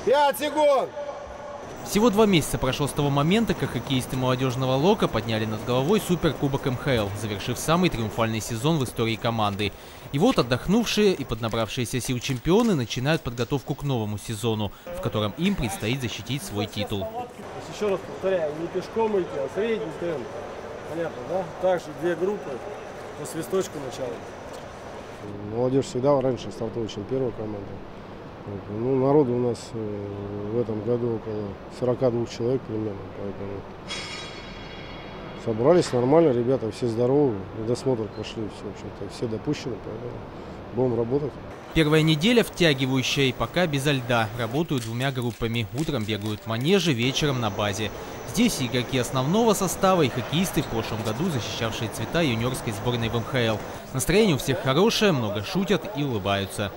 5 секунд! Всего 2 месяца прошло с того момента, как хоккеисты молодежного Лока подняли над головой Суперкубок МХЛ, завершив самый триумфальный сезон в истории команды. И вот отдохнувшие и поднабравшиеся сил чемпионы начинают подготовку к новому сезону, в котором им предстоит защитить свой титул. Еще раз повторяю, не пешком идти, а средний темп. Понятно, да? Также 2 группы по свисточку начала. Молодежь всегда раньше стартует, чем первая команда. Ну, народу у нас в этом году около 42 человек примерно, поэтому собрались нормально, ребята все здоровы, досмотр прошли, все, в общем-то, все допущены, поэтому будем работать. Первая неделя втягивающая и пока безо льда. Работают 2 группами. Утром бегают в манеже, вечером на базе. Здесь и игроки основного состава, и хоккеисты, в прошлом году защищавшие цвета юниорской сборной в МХЛ. Настроение у всех хорошее, много шутят и улыбаются.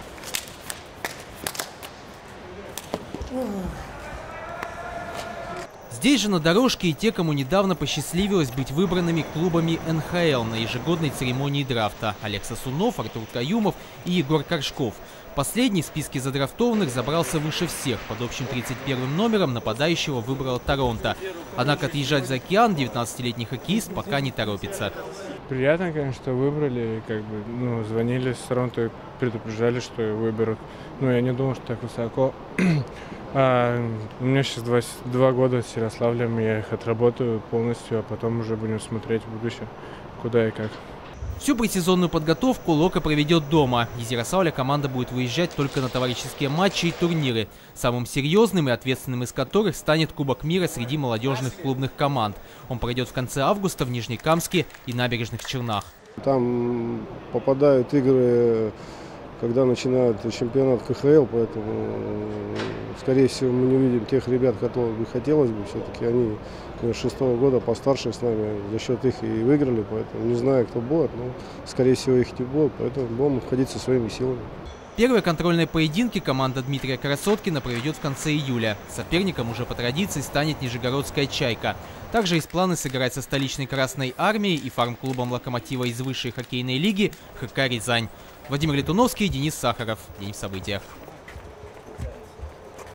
Здесь же на дорожке и те, кому недавно посчастливилось быть выбранными клубами НХЛ на ежегодной церемонии драфта. Олег Сосунов, Артур Каюмов и Егор Коршков. Последний в списке задрафтованных забрался выше всех. Под общим 31-м номером нападающего выбрала Торонто. Однако отъезжать за океан 19-летний хоккеист пока не торопится. Приятно, конечно, что выбрали. Звонили с Торонто и предупреждали, что выберут. Я не думал, что так высоко. У меня сейчас 2 года с Ярославлем, я их отработаю полностью, а потом уже будем смотреть в будущее, куда и как. Всю предсезонную подготовку Лока проведет дома. Из Ярославля команда будет выезжать только на товарищеские матчи и турниры, самым серьезным и ответственным из которых станет Кубок мира среди молодежных клубных команд. Он пройдет в конце августа в Нижнекамске и Набережных Челнах. Там попадают игры, когда начинают чемпионат КХЛ, поэтому, скорее всего, мы не увидим тех ребят, которых бы хотелось бы. Все-таки они 6-го года постарше с нами, за счет их и выиграли, поэтому не знаю, кто будет, но, скорее всего, их не будет, поэтому будем входить со своими силами. Первые контрольные поединки команда Дмитрия Красоткина проведет в конце июля. Соперником уже по традиции станет Нижегородская «Чайка». Также есть планы сыграть со столичной Красной Армией и фарм-клубом «Локомотива» из высшей хоккейной лиги ХК «Рязань». Владимир Летуновский, Денис Сахаров. День в событиях.